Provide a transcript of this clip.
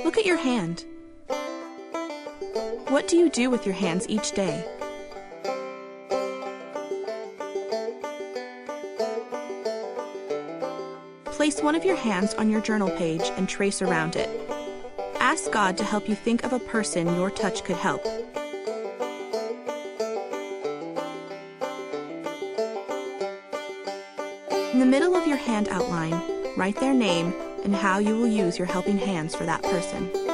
Look at your hand. What do you do with your hands each day? Place one of your hands on your journal page and trace around it. Ask God to help you think of a person your touch could help. In the middle of your hand outline, write their name and how you will use your helping hands for that person.